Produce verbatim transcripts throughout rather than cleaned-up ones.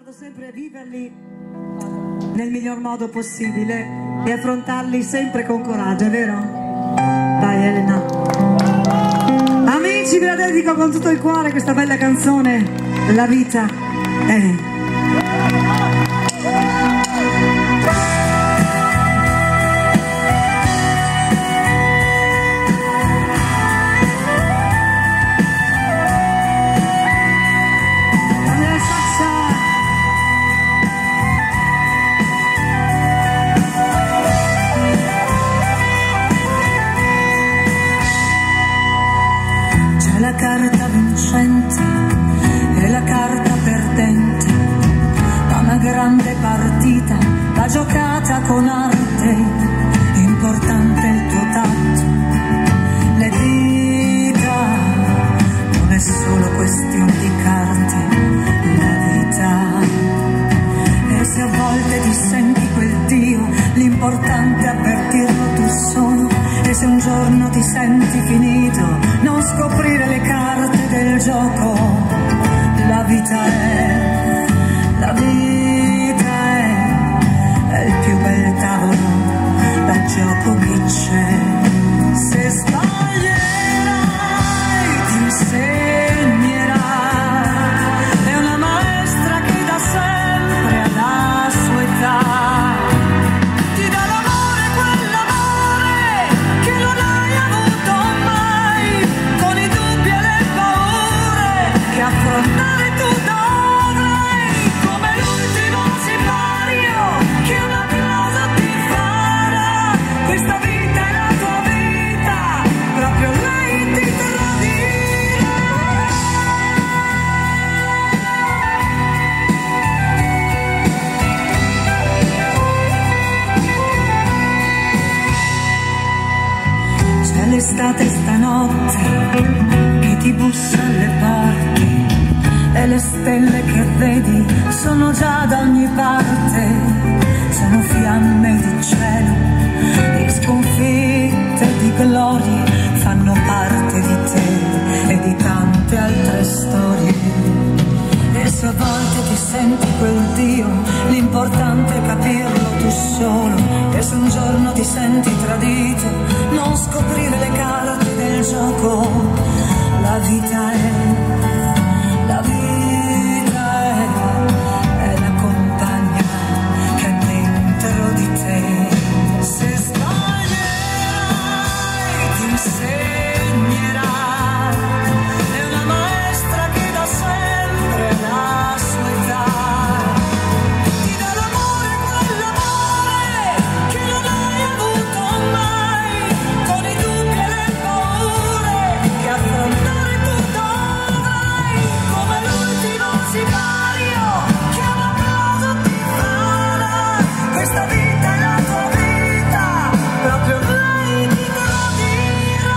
traguardo sempre viverli nel miglior modo possibile e affrontarli sempre con coraggio, è vero? Dai Elena. Amici, ve la dedico con tutto il cuore questa bella canzone, La vita è. La carta vincente e la carta perdente da una grande partita, la giocata con arte, importante il tuo tatto, le dita, non è solo questione di carte, la vita. E se a volte ti senti quel Dio, l'importante è avvertirlo tu solo. E se un giorno ti senti finito, non scoprire le carte del gioco. La vita è, la vita è, è il più bel tavolo da gioco che c'è. Se sbaglierai ti insegnerà, è una maestra che da sempre alla sua età affrontare tu dovrai, come l'ultimo sipario che un applauso ti farà. Questa vita è la tua vita, proprio lei ti tradirà. C'è l'estate stanotte che ti bussa alle porte e le stelle che vedi sono già da ogni parte, sono fiamme di cielo, di sconfitte, di glorie, fanno parte di te e di tante altre storie. E se a volte ti senti quel Dio, l'importante è capirlo tu solo. E se un giorno ti senti tradito, non scoprire le carte del gioco. La vita è, la vita è, è la compagna che è dentro di te. Se sbaglierai ti insegnerà, è una maestra che da sempre la sua età ti dà l'amore, quell'amore che non hai avuto mai, con i dubbi e le paure che affrontare tu dovrai, come l'ultimo sipario che un applauso ti farà. Questa vita è la tua vita, proprio lei ti tradirà.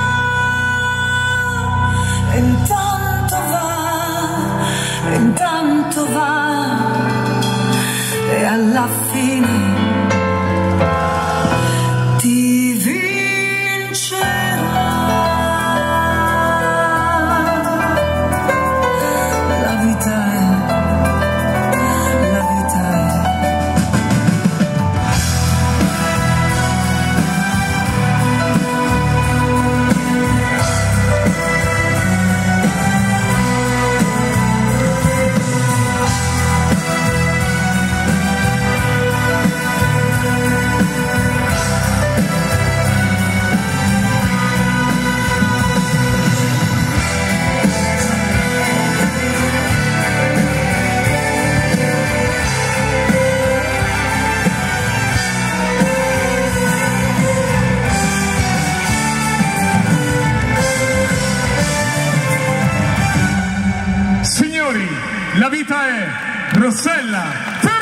E intanto va, e intanto va, e alla fine ti vincerà. La vita è, la vita è. Signori, la vita è Rossella.